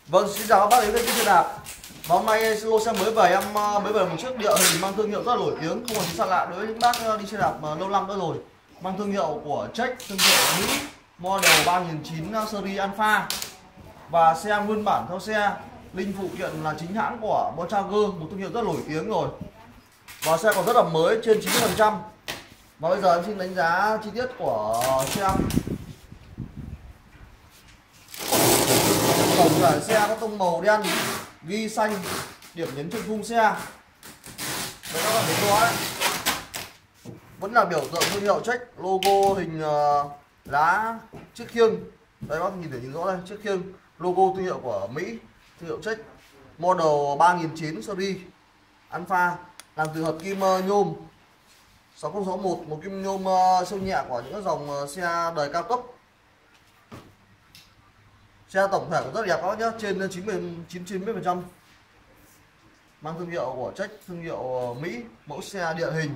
Vâng, xin chào các bác đến với kênh xe đạp. Và hôm nay lô xe mới về, em mới về một chiếc địa hình mang thương hiệu rất là nổi tiếng, không còn gì xa lạ đối với những bác đi xe đạp lâu năm nữa rồi. Mang thương hiệu của Trek, thương hiệu Mỹ, model 3009 series Alpha. Và xe nguyên bản theo xe, linh phụ kiện là chính hãng của Bontrager, một thương hiệu rất nổi tiếng rồi. Và xe còn rất là mới, trên 90%. Và bây giờ em xin đánh giá chi tiết của xe. Tổng thể xe có tông màu đen ghi xanh, điểm nhấn trên khung xe. Đấy, các bạn thấy rõ đấy. Vẫn là biểu tượng thương hiệu Trek, logo hình lá chiếc khiêng. Đây bác nhìn để nhìn rõ đây, chiếc khiêng, logo thương hiệu của Mỹ, thương hiệu Trek, model 3009 series Alpha, làm từ hợp kim nhôm 6061, một kim nhôm siêu nhẹ của những dòng xe đời cao cấp. Xe tổng thể cũng rất đẹp các bác nhé, trên 90%. Mang thương hiệu của Trek, thương hiệu Mỹ, mẫu xe địa hình.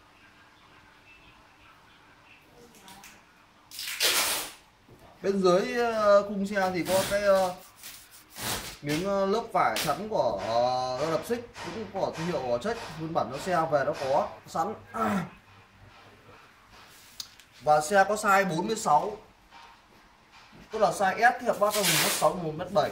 Bên dưới khung xe thì có cái miếng lớp vải chắn của đập xích, cũng của thương hiệu của Trek, nguyên bản nó xe về nó có sẵn. Và xe có size 46, tức là size S thì bác cho mình M6 1m7.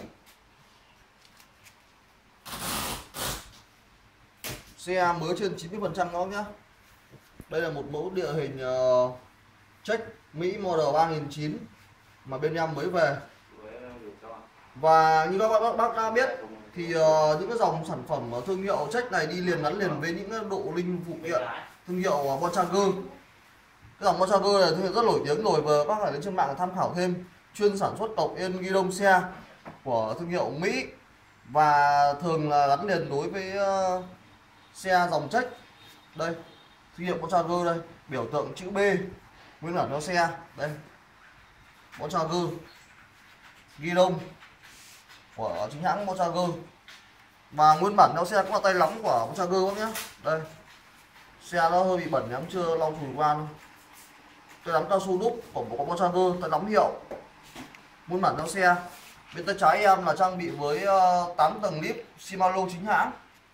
Xe mới trên 90% đó nhá. Đây là một mẫu địa hình Trek Mỹ model 3009 mà bên em mới về. Và như các bác đã biết thì những cái dòng sản phẩm thương hiệu Trek này đi liền gắn liền với những độ linh phụ kiện thương hiệu Bontrager. Cái dòng Bontrager này thương hiệu rất nổi tiếng rồi, và bác phải lên trên mạng tham khảo thêm. Chuyên sản xuất cọc yên ghi đông xe của thương hiệu Mỹ, và thường là gắn liền đối với xe dòng Trek. Đây, thương hiệu Bontrager đây, biểu tượng chữ B nguyên bản theo xe. Đây, Bontrager ghi đông của chính hãng Bontrager. Và nguyên bản theo xe cũng là tay nắm của Bontrager các nhé. Đây, xe nó hơi bị bẩn, em chưa lau chùi qua đâu. Tay nắm cao su đúc của Bontrager, tay nắm hiệu nguyên bản theo xe. Bên tay trái em là trang bị với 8 tầng lip Shimano chính hãng.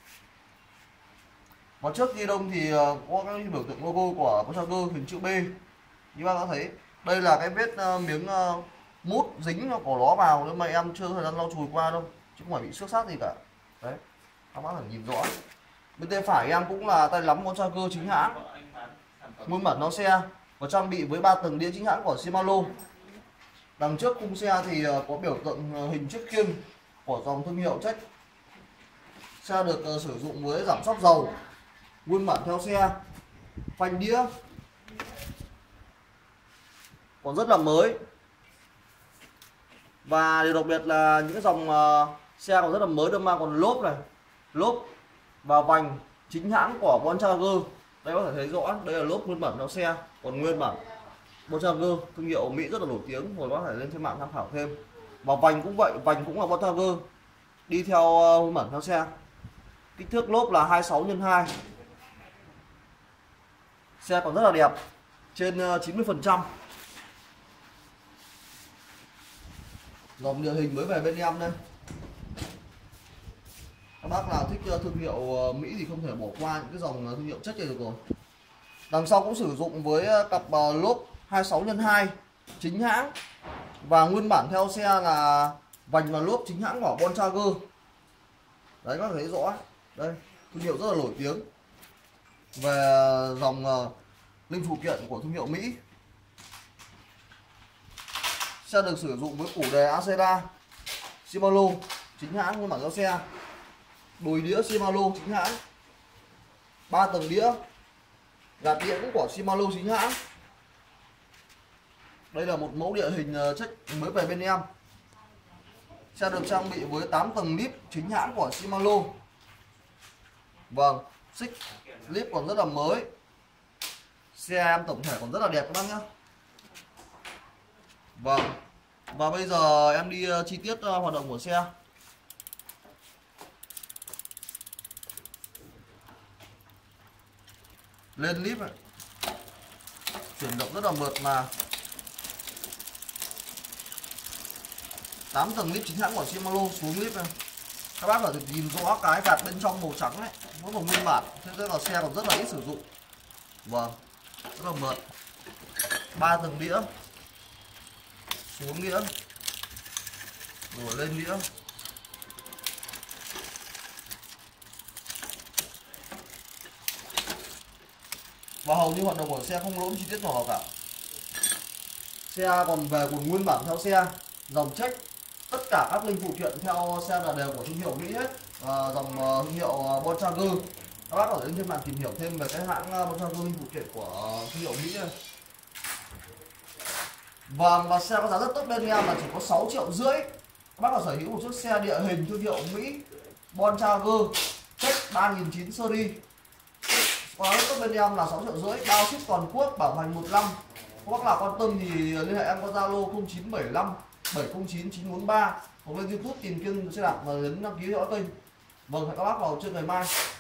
Và trước ghi đông thì có cái biểu tượng logo của Bontrager hình chữ B. Như bác đã thấy, đây là cái vết miếng mút dính của nó vào, nhưng mà em chưa thời gian lau chùi qua đâu, chứ không phải bị xước sát gì cả. Đấy, các bác phải nhìn rõ. Bên tay phải em cũng là tay nắm Bontrager chính hãng, nguyên bản nó xe, và trang bị với 3 tầng đĩa chính hãng của Shimano. Đằng trước khung xe thì có biểu tượng hình chiếc khiêng của dòng thương hiệu Trek. Xe được sử dụng với giảm xóc dầu, nguyên bản theo xe, phanh đĩa còn rất là mới. Và điều đặc biệt là những cái dòng xe còn rất là mới, đâm mang còn lốp này, lốp và vành chính hãng của Bontrager. Đây có thể thấy rõ, đây là lốp nguyên bản theo xe, còn nguyên bản Bontrager thương hiệu Mỹ rất là nổi tiếng rồi, bác phải lên trên mạng tham khảo thêm. Và vành cũng vậy, vành cũng là Bontrager đi theo nguyên bản theo xe. Kích thước lốp là 26x2. Xe còn rất là đẹp, trên 90%. Dòng địa hình mới về bên em đây. Các bác nào thích thương hiệu Mỹ thì không thể bỏ qua những cái dòng thương hiệu Trek này được rồi. Đằng sau cũng sử dụng với cặp lốp 26x2 chính hãng, và nguyên bản theo xe là vành và lốp chính hãng của Bontrager. Đấy, các bạn thấy rõ. Đây, thương hiệu rất là nổi tiếng về dòng linh phụ kiện của thương hiệu Mỹ. Xe được sử dụng với củ đề Acera Shimano chính hãng nguyên bản theo xe, đùi đĩa Shimano chính hãng, 3 tầng đĩa, gạt đĩa cũng của Shimano chính hãng. Đây là một mẫu địa hình Trek mới về bên em. Xe được trang bị với 8 tầng lip chính hãng của Shimano. Vâng, xích lip còn rất là mới. Xe em tổng thể còn rất là đẹp các bác nhé. Vâng, và bây giờ em đi chi tiết hoạt động của xe. Lên lip này, chuyển động rất là mượt mà. 8 tầng lip chính hãng của Shimano xuống lip này. Các bác phải nhìn rõ cái gạt bên trong màu trắng này, nó còn nguyên bản, thế nên là xe còn rất là ít sử dụng. Vâng, rất là mượt. 3 tầng đĩa, xuống đĩa, rồi lên đĩa. Và hầu như hoạt động của xe không lỗi chi tiết nào cả. Xe còn về cùng nguyên bản theo xe, dòng check, tất cả các linh phụ kiện theo xe là đều của thương hiệu Mỹ hết. Dòng thương hiệu Bontrager. Các bác có thể lên trên mạng tìm hiểu thêm về cái hãng Bontrager linh phụ kiện của thương hiệu Mỹ này. Và xe có giá rất tốt bên em là chỉ có 6,5 triệu. Các bác có sở hữu một chiếc xe địa hình thương hiệu Mỹ Bontrager check 3009 series. Có rất tốt bên em là 6,5 triệu, bao ship toàn quốc, bảo hành 1 năm. Các bác nào quan tâm thì liên hệ em qua Zalo 0975 709 943 hoặc lên YouTube tìm kiếm xe đạp và nhấn đăng ký theo dõi kênh. Vâng, hẹn các bác vào trưa ngày mai.